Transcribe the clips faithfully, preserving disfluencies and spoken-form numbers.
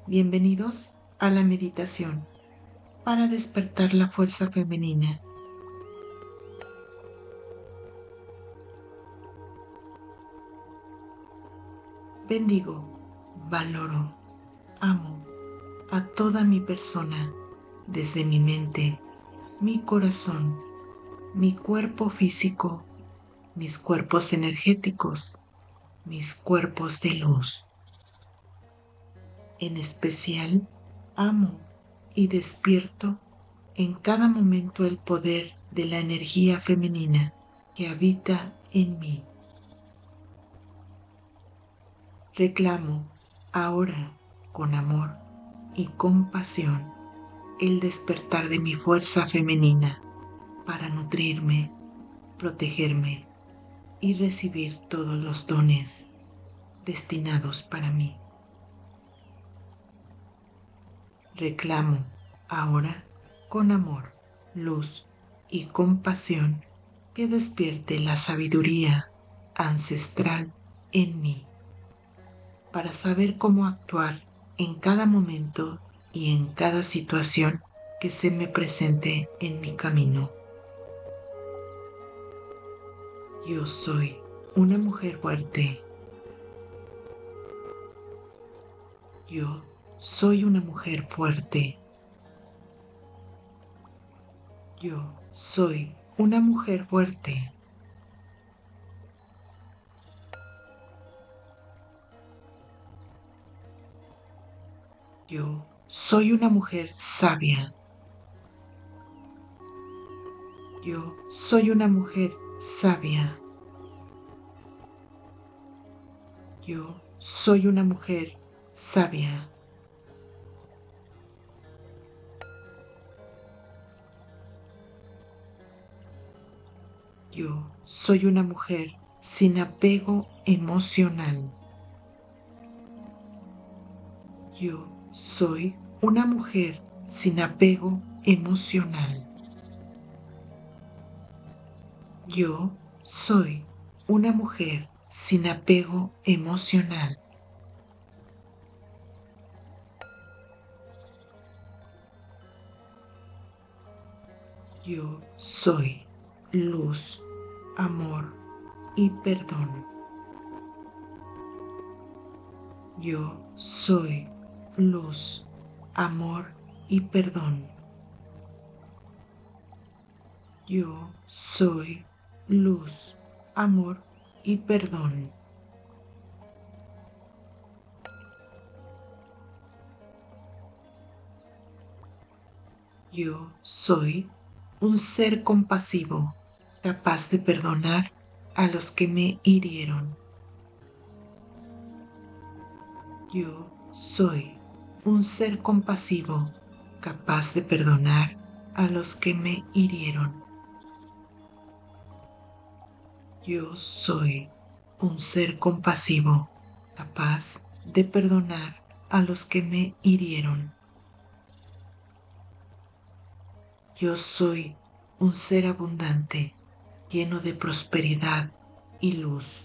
Bienvenidos a la meditación para despertar la fuerza femenina. Bendigo, valoro, amo a toda mi persona, desde mi mente, mi corazón, mi cuerpo físico, mis cuerpos energéticos, mis cuerpos de luz. En especial, amo y despierto en cada momento el poder de la energía femenina que habita en mí. Reclamo ahora con amor y compasión el despertar de mi fuerza femenina para nutrirme, protegerme y recibir todos los dones destinados para mí. Reclamo ahora con amor, luz y compasión que despierte la sabiduría ancestral en mí para saber cómo actuar en cada momento y en cada situación que se me presente en mi camino. Yo soy una mujer fuerte. Yo soy una mujer fuerte. Yo soy una mujer fuerte. Yo soy una mujer sabia. Yo soy una mujer sabia. Yo soy una mujer sabia. Yo soy una mujer sin apego emocional. Yo soy una mujer sin apego emocional. Yo soy una mujer sin apego emocional. Yo soy luz, amor y perdón. Yo soy luz, amor y perdón. Yo soy luz, amor y perdón. Yo soy un ser compasivo, capaz de perdonar a los que me hirieron. Yo soy un ser compasivo, capaz de perdonar a los que me hirieron. Yo soy un ser compasivo, capaz de perdonar a los que me hirieron. Yo soy un ser abundante, lleno de prosperidad y luz.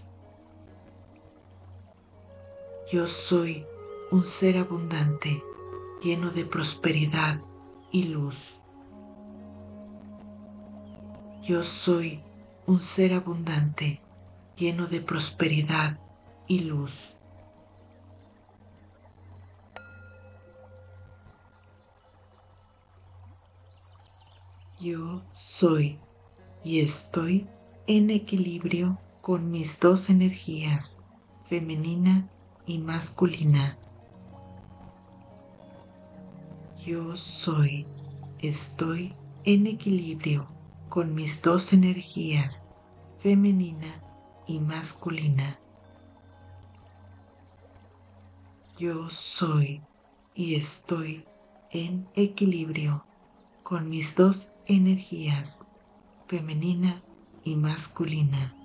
Yo soy un ser abundante, lleno de prosperidad y luz. Yo soy un ser abundante, lleno de prosperidad y luz. Yo soy y estoy en equilibrio con mis dos energías, femenina y masculina. Yo soy, estoy en equilibrio con mis dos energías, femenina y masculina. Yo soy y estoy en equilibrio con mis dos energías, femenina y masculina.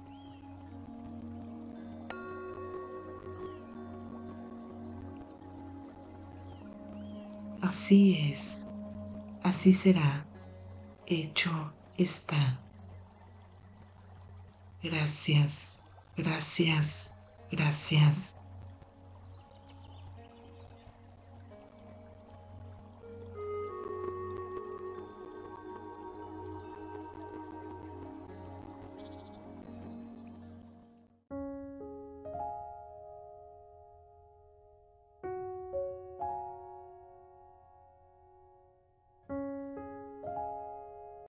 Así es, así será, hecho está. Gracias, gracias, gracias.